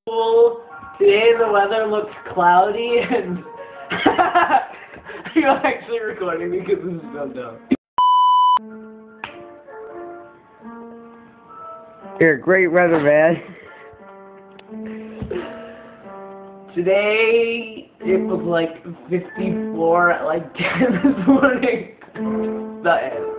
Well, today the weather looks cloudy and I'm actually recording because this is so dumb. You're a great weatherman. Today it was like 54 at like 10 this morning. The end.